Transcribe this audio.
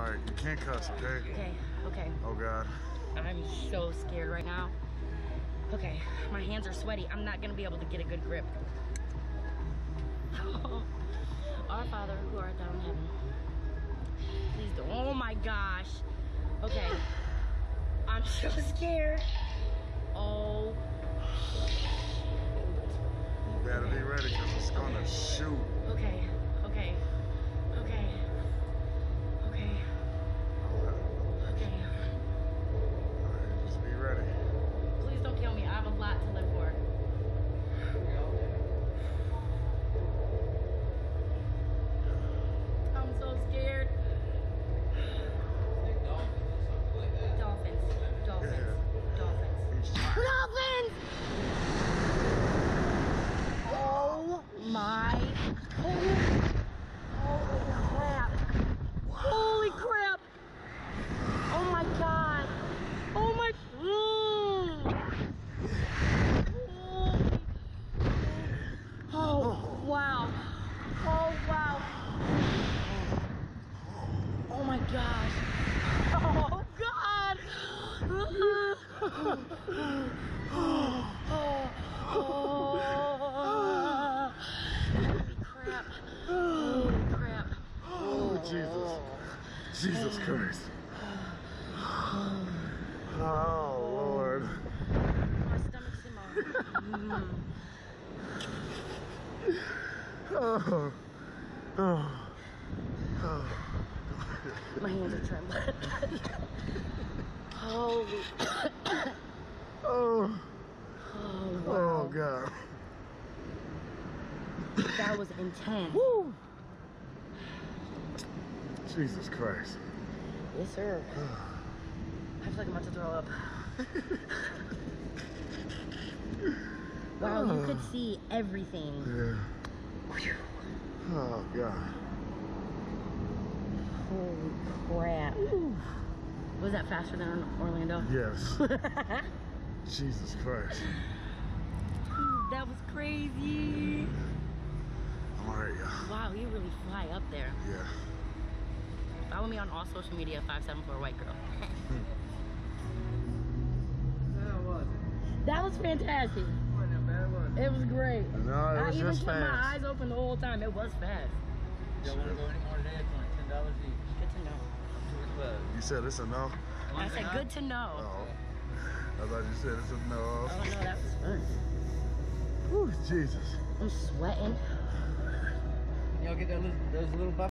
Alright, you can't cuss, okay? Okay. Oh God. I'm so scared right now. Okay, my hands are sweaty. I'm not gonna be able to get a good grip. Our Father, who art thou in heaven. Please don't. Oh my gosh. Okay. I'm so scared. Oh. You better be ready because it's gonna shoot. Okay. Okay. Okay. Okay. Okay. Alright, just be ready. Please don't kill me. I have a lot to live for. I'm so scared. Dolphins. Dolphins. Yeah. Dolphins. Dolphins! Oh my. Holy crap. Holy crap. Oh my God. Oh my. Oh wow. Oh wow. Oh my gosh. Oh God. Holy crap. Holy crap. Oh, Jesus. Jesus Christ. Oh, Lord. My stomach's in my. Oh. Oh. Oh. My hands are trembling. Holy. Oh. Oh, wow. Oh, God. That was intense. Woo. Jesus Christ. Yes, sir. I feel like I'm about to throw up. Wow, you could see everything. Yeah. Oh, God. Holy crap. Was that faster than Orlando? Yes. Jesus Christ. That was crazy. I'm alright, y'all. Wow, you really fly up there. Yeah. Follow me on all social media, 574 White Girl. That was fantastic. It was great. No, it was just kept fast. my eyes open the whole time. It was fast. Y'all want to go any more today? It's only $10 each. Good to know. You said it's a no? I said good to know. Oh. I thought you said it's a no. Oh no, that was fun. Whew, Jesus. I'm sweating. Y'all get those little buffers?